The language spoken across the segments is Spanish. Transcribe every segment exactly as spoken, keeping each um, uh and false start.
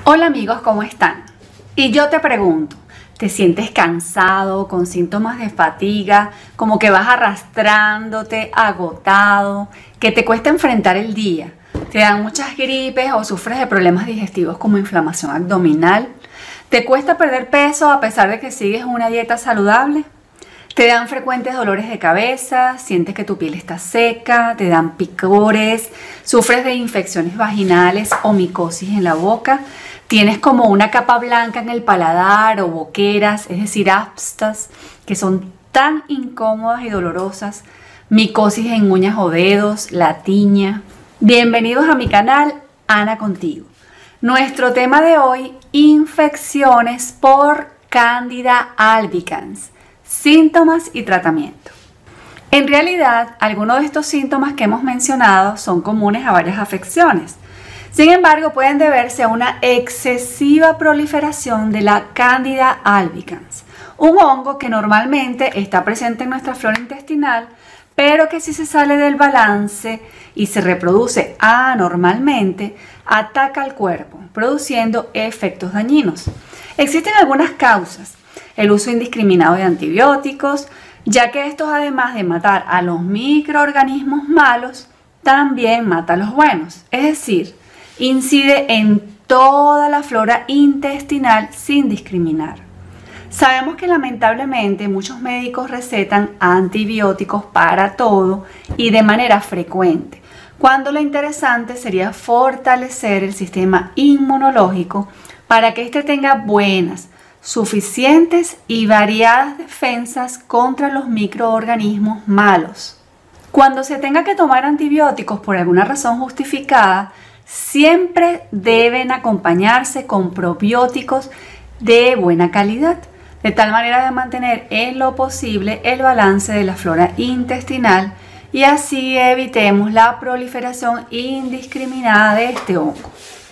Hola amigos, ¿cómo están? Y yo te pregunto, ¿te sientes cansado, con síntomas de fatiga, como que vas arrastrándote, agotado, que te cuesta enfrentar el día? ¿Te dan muchas gripes o sufres de problemas digestivos como inflamación abdominal? ¿Te cuesta perder peso a pesar de que sigues una dieta saludable? ¿Te dan frecuentes dolores de cabeza? ¿Sientes que tu piel está seca? ¿Te dan picores? ¿Sufres de infecciones vaginales o micosis en la boca? ¿Tienes como una capa blanca en el paladar o boqueras, es decir, aftas, que son tan incómodas y dolorosas? ¿Micosis en uñas o dedos? ¿La tiña? Bienvenidos a mi canal, Ana Contigo. Nuestro tema de hoy, infecciones por Candida albicans. Síntomas y tratamiento. En realidad, algunos de estos síntomas que hemos mencionado son comunes a varias afecciones. Sin embargo, pueden deberse a una excesiva proliferación de la Candida albicans, un hongo que normalmente está presente en nuestra flora intestinal, pero que si se sale del balance y se reproduce anormalmente, ataca al cuerpo, produciendo efectos dañinos. Existen algunas causas. El uso indiscriminado de antibióticos, ya que estos, además de matar a los microorganismos malos, también mata a los buenos. Es decir, incide en toda la flora intestinal sin discriminar. Sabemos que lamentablemente muchos médicos recetan antibióticos para todo y de manera frecuente, cuando lo interesante sería fortalecer el sistema inmunológico para que éste tenga buenas, suficientes y variadas defensas contra los microorganismos malos. Cuando se tenga que tomar antibióticos por alguna razón justificada, siempre deben acompañarse con probióticos de buena calidad, de tal manera de mantener en lo posible el balance de la flora intestinal y así evitemos la proliferación indiscriminada de este hongo.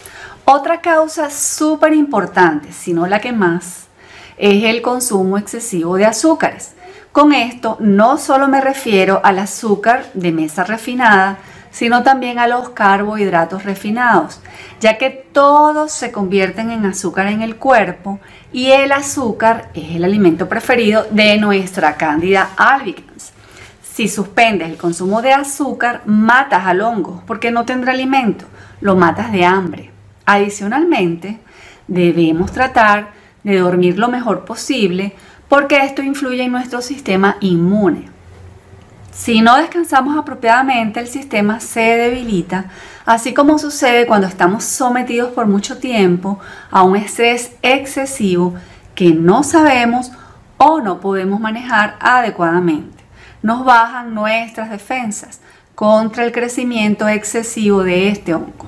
Otra causa súper importante, si no la que más, es el consumo excesivo de azúcares. Con esto no solo me refiero al azúcar de mesa refinada, sino también a los carbohidratos refinados, ya que todos se convierten en azúcar en el cuerpo y el azúcar es el alimento preferido de nuestra Candida albicans. Si suspendes el consumo de azúcar, matas al hongo porque no tendrá alimento, lo matas de hambre. Adicionalmente, debemos tratar de dormir lo mejor posible porque esto influye en nuestro sistema inmune. Si no descansamos apropiadamente, el sistema se debilita, así como sucede cuando estamos sometidos por mucho tiempo a un estrés excesivo que no sabemos o no podemos manejar adecuadamente. Nos bajan nuestras defensas contra el crecimiento excesivo de este hongo.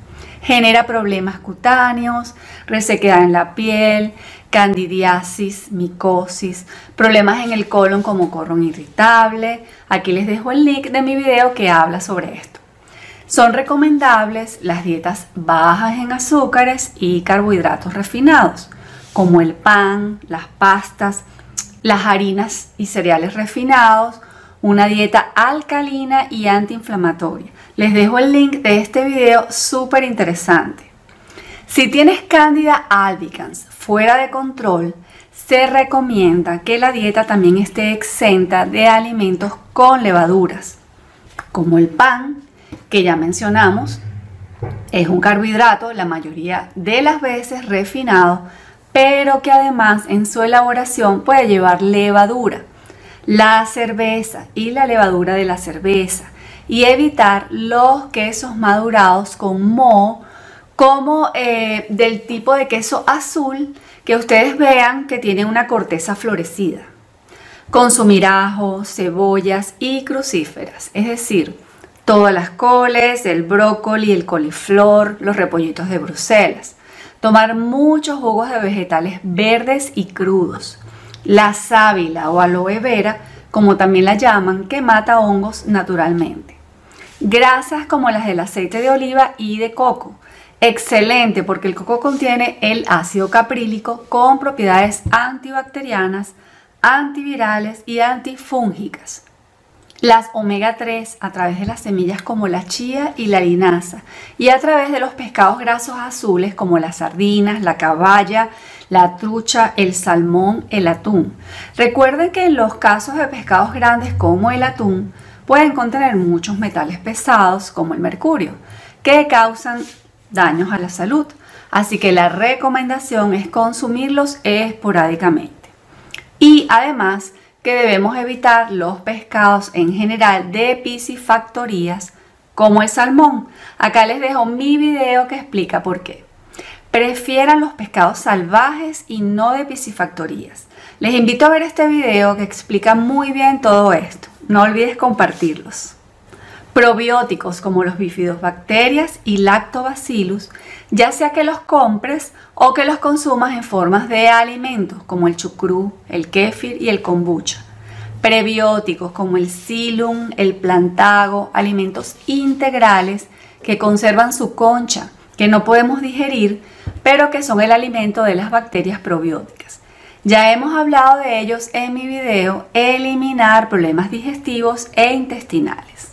Genera problemas cutáneos, resequedad en la piel, candidiasis, micosis, problemas en el colon como colon irritable. Aquí les dejo el link de mi video que habla sobre esto. Son recomendables las dietas bajas en azúcares y carbohidratos refinados, como el pan, las pastas, las harinas y cereales refinados, una dieta alcalina y antiinflamatoria. Les dejo el link de este video súper interesante. Si tienes Candida albicans fuera de control, se recomienda que la dieta también esté exenta de alimentos con levaduras, como el pan, que ya mencionamos, es un carbohidrato la mayoría de las veces refinado, pero que además en su elaboración puede llevar levadura. La cerveza y la levadura de la cerveza, y evitar los quesos madurados con moho, como eh, del tipo de queso azul que ustedes vean que tiene una corteza florecida. Consumir ajo, cebollas y crucíferas, es decir, todas las coles, el brócoli, el coliflor, los repollitos de Bruselas. Tomar muchos jugos de vegetales verdes y crudos. La sábila o aloe vera, como también la llaman, que mata hongos naturalmente. Grasas como las del aceite de oliva y de coco. Excelente porque el coco contiene el ácido caprílico con propiedades antibacterianas, antivirales y antifúngicas. las omega tres a través de las semillas como la chía y la linaza, y a través de los pescados grasos azules como las sardinas, la caballa, la trucha, el salmón, el atún. Recuerden que en los casos de pescados grandes como el atún pueden contener muchos metales pesados como el mercurio, que causan daños a la salud, así que la recomendación es consumirlos esporádicamente. Y además que debemos evitar los pescados en general de piscifactorías como el salmón. Acá les dejo mi video que explica por qué. Prefieran los pescados salvajes y no de piscifactorías. Les invito a ver este video que explica muy bien todo esto. No olvides compartirlos. Probióticos como los bifidobacterias y lactobacillus, ya sea que los compres o que los consumas en formas de alimentos como el chucrú, el kéfir y el kombucha. Prebióticos como el psyllium, el plantago, alimentos integrales que conservan su concha, que no podemos digerir, pero que son el alimento de las bacterias probióticas. Ya hemos hablado de ellos en mi video Eliminar problemas digestivos e intestinales.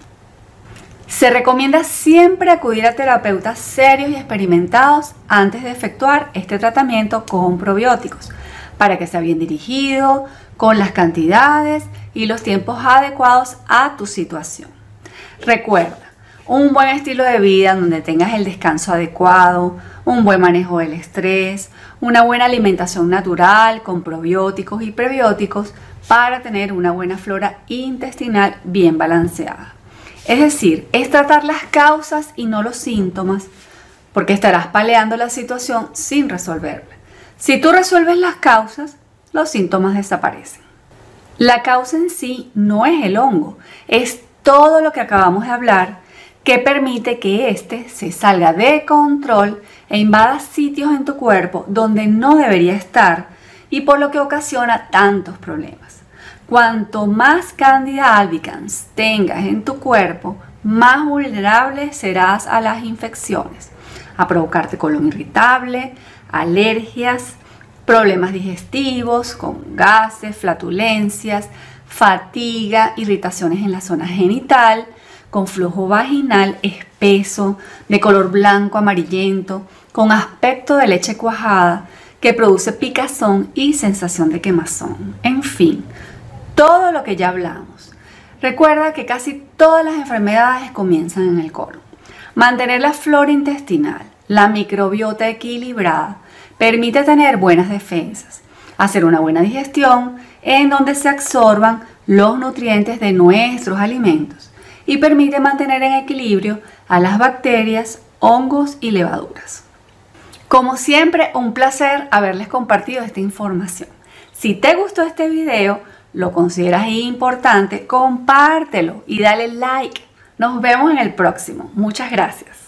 Se recomienda siempre acudir a terapeutas serios y experimentados antes de efectuar este tratamiento con probióticos, para que sea bien dirigido, con las cantidades y los tiempos adecuados a tu situación. Recuerda, un buen estilo de vida donde tengas el descanso adecuado, un buen manejo del estrés, una buena alimentación natural con probióticos y prebióticos para tener una buena flora intestinal bien balanceada. Es decir, es tratar las causas y no los síntomas, porque estarás paliando la situación sin resolverla. Si tú resuelves las causas, los síntomas desaparecen. La causa en sí no es el hongo, es todo lo que acabamos de hablar que permite que éste se salga de control e invada sitios en tu cuerpo donde no debería estar y por lo que ocasiona tantos problemas. Cuanto más Candida albicans tengas en tu cuerpo, más vulnerable serás a las infecciones, a provocarte colon irritable, alergias, problemas digestivos con gases, flatulencias, fatiga, irritaciones en la zona genital, con flujo vaginal espeso, de color blanco amarillento, con aspecto de leche cuajada, que produce picazón y sensación de quemazón. En fin, todo lo que ya hablamos. Recuerda que casi todas las enfermedades comienzan en el colon. Mantener la flora intestinal, la microbiota equilibrada, permite tener buenas defensas, hacer una buena digestión en donde se absorban los nutrientes de nuestros alimentos y permite mantener en equilibrio a las bacterias, hongos y levaduras. Como siempre, un placer haberles compartido esta información. Si te gustó este video, lo consideras importante, compártelo y dale like. Nos vemos en el próximo. Muchas gracias.